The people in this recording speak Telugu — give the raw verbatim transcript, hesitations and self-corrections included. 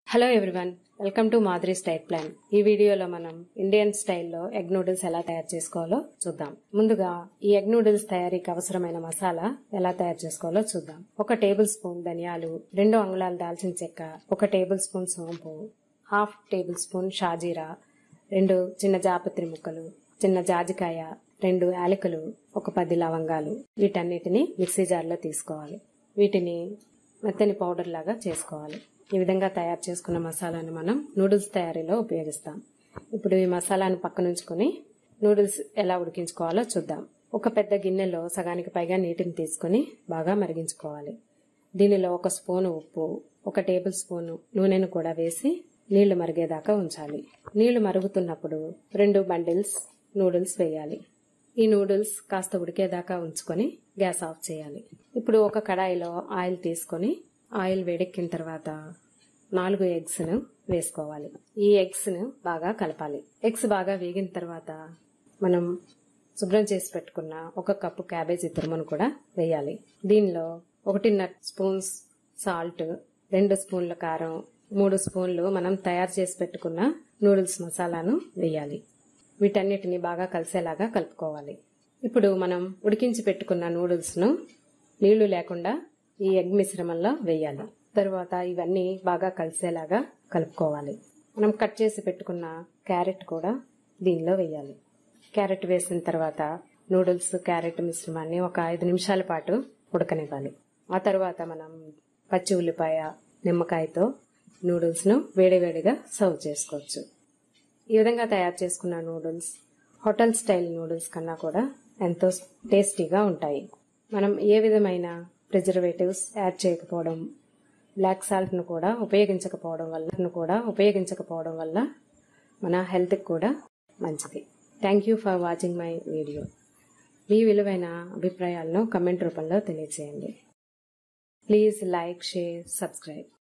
Hello everyone, welcome to Madhuri's diet plan. ఈ వీడియోలో మనం ఇండియన్ స్టైల్లో ఎగ్ నూడిల్స్ ఎలా తయారు చేసుకోవాలో చూద్దాం. ముందుగా ఈ ఎగ్ నూడిల్స్ తయారీకి అవసరమైన మసాలా ఎలా తయారు చేసుకోవాలో చూద్దాం. ఒక టేబుల్ స్పూన్ ధనియాలు, రెండు అంగుళాల దాల్చిన చెక్క, ఒక టేబుల్ స్పూన్ సోంపు, హాఫ్ టేబుల్ స్పూన్ షాజీరా, రెండు చిన్న జాపత్రి ముక్కలు, చిన్న జాజికాయ, రెండు యాలకులు, ఒక పది లవంగాలు. వీటన్నిటిని మిక్సీ జార్లో తీసుకోవాలి. వీటిని మెత్తని పౌడర్ లాగా చేసుకోవాలి. ఈ విధంగా తయారు చేసుకున్న మసాలాను మనం నూడిల్స్ తయారీలో ఉపయోగిస్తాం. ఇప్పుడు ఈ మసాలాను పక్కనుంచుకొని నూడిల్స్ ఎలా ఉడికించుకోవాలో చూద్దాం. ఒక పెద్ద గిన్నెలో సగానికి పైగా నీటిని తీసుకుని బాగా మరిగించుకోవాలి. దీనిలో ఒక స్పూను ఉప్పు, ఒక టేబుల్ స్పూను నూనెను కూడా వేసి నీళ్లు మరిగేదాకా ఉంచాలి. నీళ్లు మరుగుతున్నప్పుడు రెండు బండిల్స్ నూడిల్స్ వేయాలి. ఈ నూడిల్స్ కాస్త ఉడికేదాకా ఉంచుకొని గ్యాస్ ఆఫ్ చేయాలి. ఇప్పుడు ఒక కడాయిలో ఆయిల్ తీసుకొని ఆయిల్ వేడెక్కిన తర్వాత నాలుగు ఎగ్స్ ను వేసుకోవాలి. ఈ ఎగ్స్ ను బాగా కలపాలి. ఎగ్స్ బాగా వేగిన తర్వాత మనం శుభ్రం చేసి పెట్టుకున్న ఒక కప్పు క్యాబేజీ తురుమును కూడా వేయాలి. దీనిలో ఒకటిన్నర స్పూన్స్ సాల్ట్, రెండు స్పూన్ల కారం, మూడు స్పూన్లు మనం తయారు చేసి పెట్టుకున్న నూడిల్స్ మసాలాను వేయాలి. వీటన్నిటిని బాగా కలిసేలాగా కలుపుకోవాలి. ఇప్పుడు మనం ఉడికించి పెట్టుకున్న నూడిల్స్ ను నీళ్లు లేకుండా ఈ ఎగ్ మిశ్రమంలో వేయాలి. తరువాత ఇవన్నీ బాగా కలిసేలాగా కలుపుకోవాలి. మనం కట్ చేసి పెట్టుకున్న క్యారెట్ కూడా దీనిలో వేయాలి. క్యారెట్ వేసిన తర్వాత నూడిల్స్ క్యారెట్ మిశ్రమాన్ని ఒక ఐదు నిమిషాల పాటు ఉడకనివ్వాలి. ఆ తర్వాత మనం పచ్చి ఉల్లిపాయ, నిమ్మకాయతో నూడిల్స్ ను వేడివేడిగా సర్వ్ చేసుకోవచ్చు. ఈ విధంగా తయారు చేసుకున్న నూడిల్స్ హోటల్ స్టైల్ నూడిల్స్ కన్నా కూడా ఎంతో టేస్టీగా ఉంటాయి. మనం ఏ విధమైన ప్రిజర్వేటివ్స్ యాడ్ చేయకపోవడం, బ్లాక్ సాల్ట్ ను కూడా ఉపయోగించకపోవడం వల్ల కూడా ఉపయోగించకపోవడం వల్ల మన హెల్త్ కి కూడా మంచిది. Thank you for watching my video. మీ విలువైన అభిప్రాయాలను కమెంట్ రూపంలో తెలియజేయండి. Please like, share, subscribe.